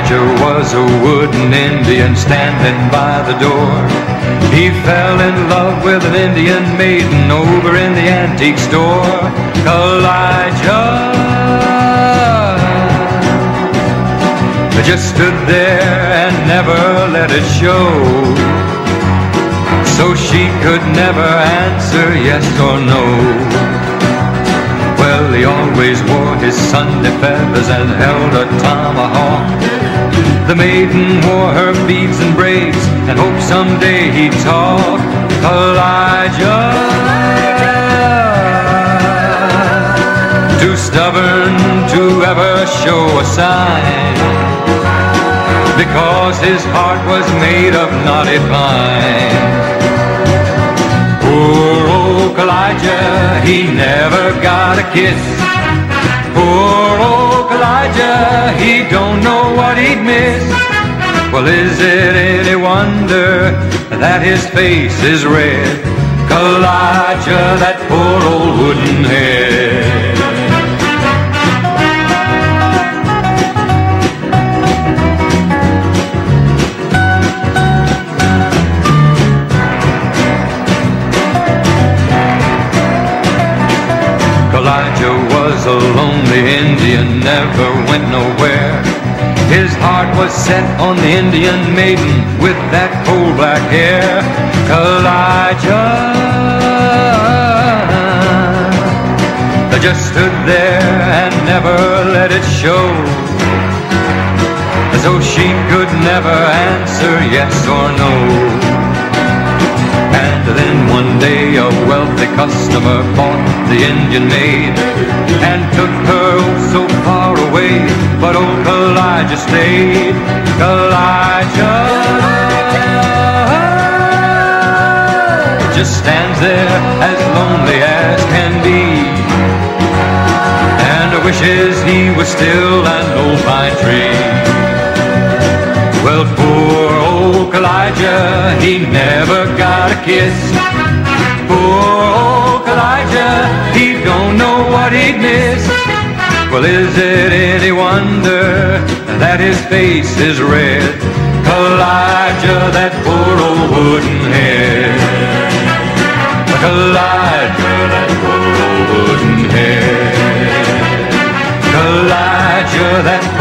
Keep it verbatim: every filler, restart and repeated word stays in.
Elijah was a wooden Indian standing by the door. He fell in love with an Indian maiden over in the antique store. Elijah just stood there and never let it show, so she could never answer yes or no. Well, he always wore his Sunday feathers and held a tomahawk. The maiden wore her beads and braids and hoped someday he'd talk. Elijah, too stubborn to ever show a sign, because his heart was made of knotty pine. Poor old Elijah, he never got a kiss. Poor old Elijah, he don't know what he'd miss. Well, is it any wonder that his face is red? Elijah, that poor old wooden head. Elijah was a lonely Indian, never went nowhere. His heart was set on the Indian maiden with that coal black hair. Elijah just stood there and never let it show, as though she could never answer yes or no. And then one day a wealthy customer bought the Indian maid and took her oh so far away, but old Elijah stayed. Elijah just stands there as lonely as can be, and wishes he was still an old pine tree. Well, poor old Elijah, he never got a kiss. Poor old Elijah, he don't know what he'd miss. Well, is it any wonder that his face is red? Elijah, that poor old wooden head. Elijah, that poor old wooden head. Elijah, that